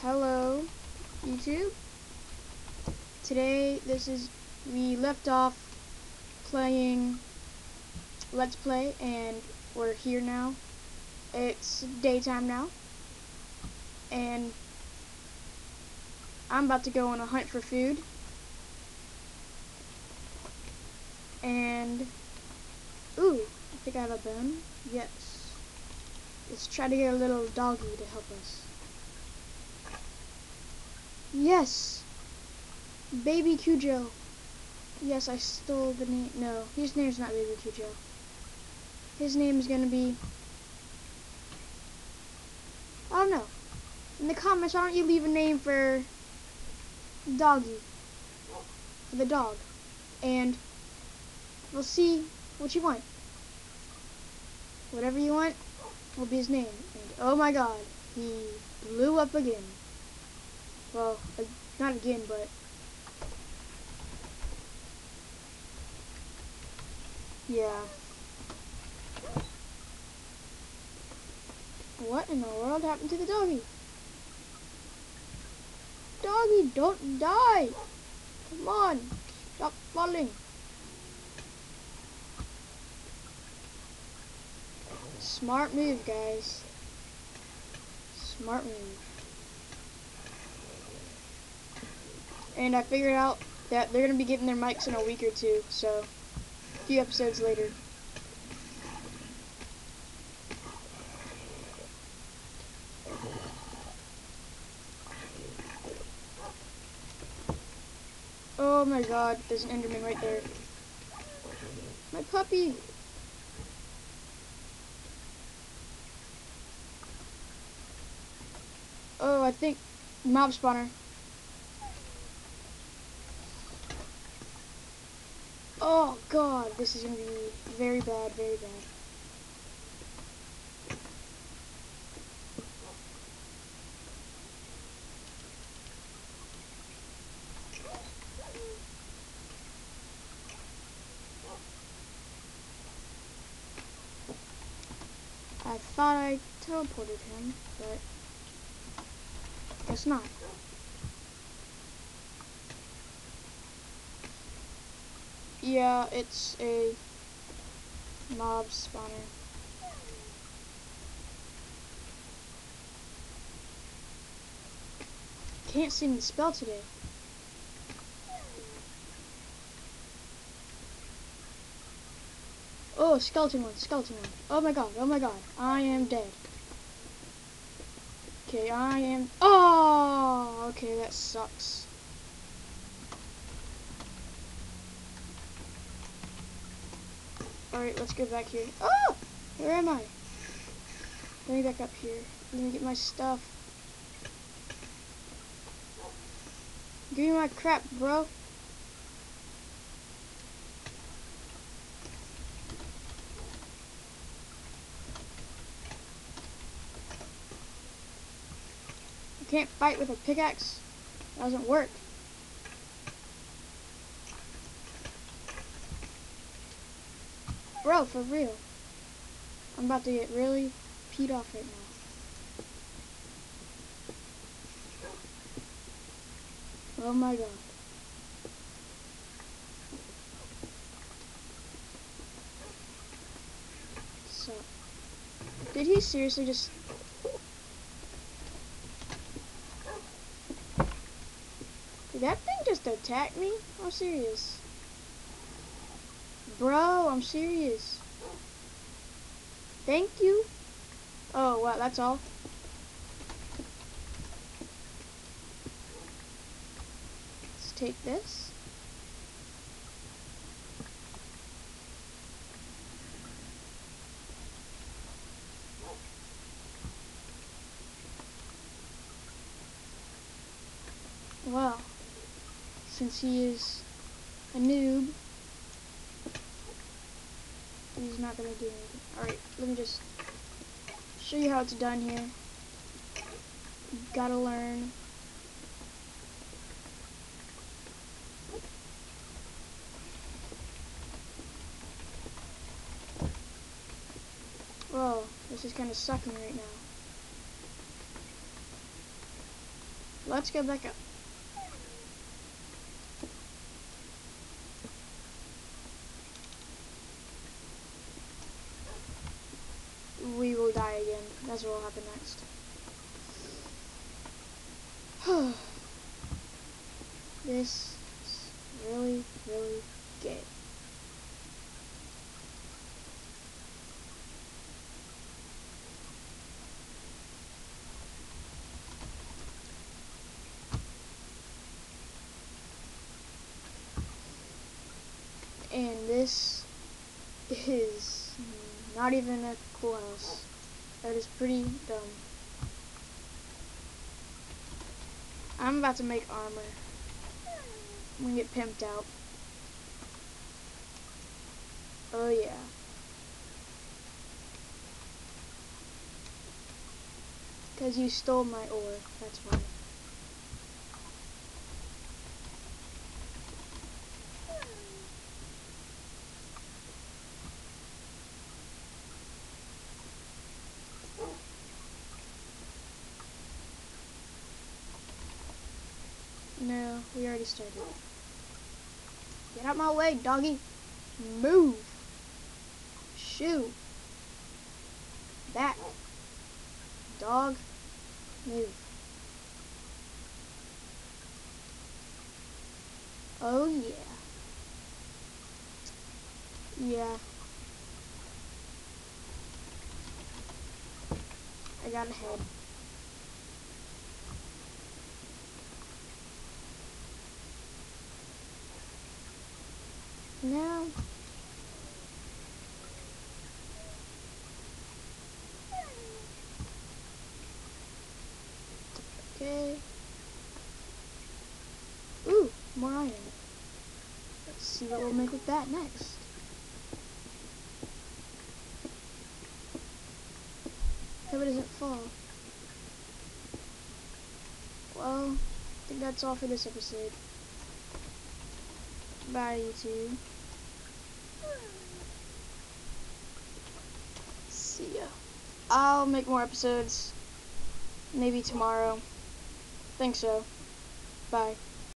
Hello, YouTube. Today, we left off playing Let's Play, and we're here now. It's daytime now, and I'm about to go on a hunt for food. And, ooh, I think I have a bone. Yes. Let's try to get a little doggy to help us. Yes! Baby Cujo. Yes, I stole the name. No, his name's not Baby Cujo. His name is gonna be... I don't know. In the comments, why don't you leave a name for Doggy? For the dog. And we'll see what you want. Whatever you want will be his name. And oh my god, he blew up again. Well, not again, but... yeah. What in the world happened to the doggy? Doggy, don't die! Come on, stop falling. Smart move, guys. Smart move. And I figured out that they're going to be getting their mics in a week or two, so a few episodes later. Oh my god, there's an Enderman right there. My puppy! Oh, I think mob spawner. Oh god, this is gonna be very bad, very bad. I thought I teleported him, but guess not. Yeah, it's a mob spawner. Can't seem to spell today. Oh, skeleton one, skeleton one. Oh my god, I am dead. Okay, I am... oh, okay, that sucks. Alright, let's go back here. Oh! Where am I? Let me back up here. Let me get my stuff. Give me my crap, bro. You can't fight with a pickaxe. It doesn't work. Bro, for real. I'm about to get really peed off right now. Oh my god. So, did he seriously just... did that thing just attack me? I'm serious. Bro, I'm serious. Thank you. Oh, wow, that's all? Let's take this. Well, since he is a noob, he's not gonna do anything. Alright, let me just show you how it's done here. You gotta learn. Whoa, this is kind of sucking right now. Let's go back up. We will die again. That's what will happen next. This is really, really gay. And this is not even a cool house. That is pretty dumb. I'm about to make armor. I'm gonna get pimped out. Oh yeah. Because you stole my ore. That's why. No, we already started. Get out my way, doggy. Move. Shoo. Back. Dog. Move. Oh yeah. Yeah. I got a head. Now. Okay. Ooh, more iron. Let's see what we'll make with that next. Hope it doesn't fall. Well, I think that's all for this episode. Bye, YouTube. See ya. I'll make more episodes. Maybe tomorrow. Think so. Bye.